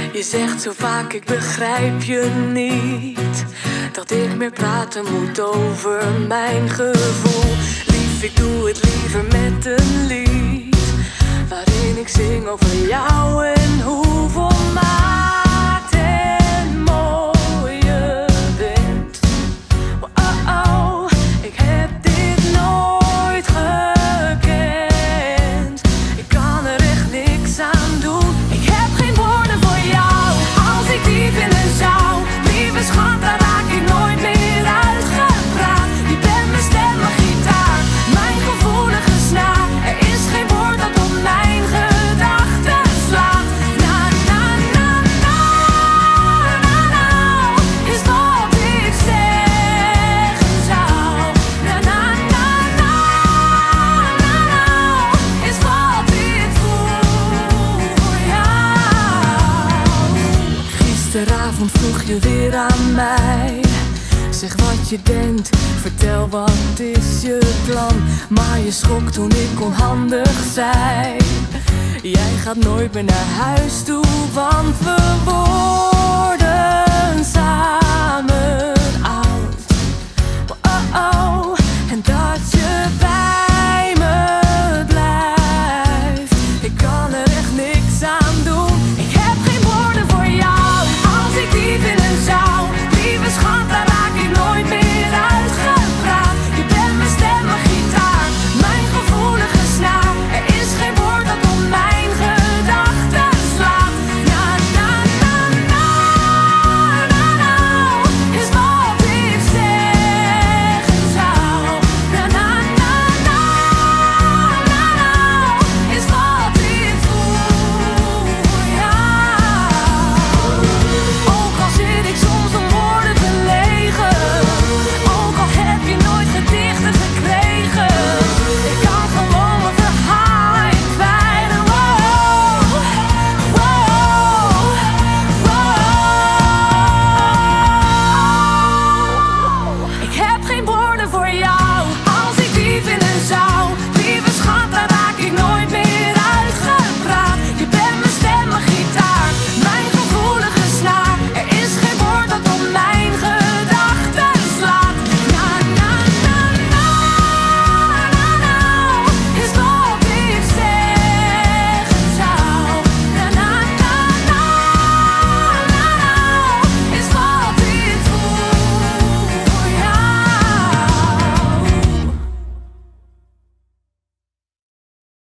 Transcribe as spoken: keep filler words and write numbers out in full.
Je zegt zo vaak, ik begrijp je niet, dat ik meer praten moet over mijn gevoel. Lief, ik doe het liever met een lied, waarin ik zing over jou en hoe volmaakt en mooi je bent. Oh, oh, ik heb dit nooit gekend. Ik kan er echt niks aan doen. Ik heb geen woorden voor jou, als ik die vinden zou. Lieve schat, daar raak ik nooit meer uitgepraat. Je bent mijn stem, mijn gitaar, mijn gevoelige snaar. Er is geen woord dat op mijn gedachten slaat. Na, na, na, na, na, na, is wat ik zeggen zou. Na, na, na, na, na, na, is wat ik voel voor jou. Gisteravond vroeg je weer aan mij, zeg wat je denkt, vertel wat is je plan. Maar je schrok toen ik onhandig zei, jij gaat nooit meer naar huis toe, want we worden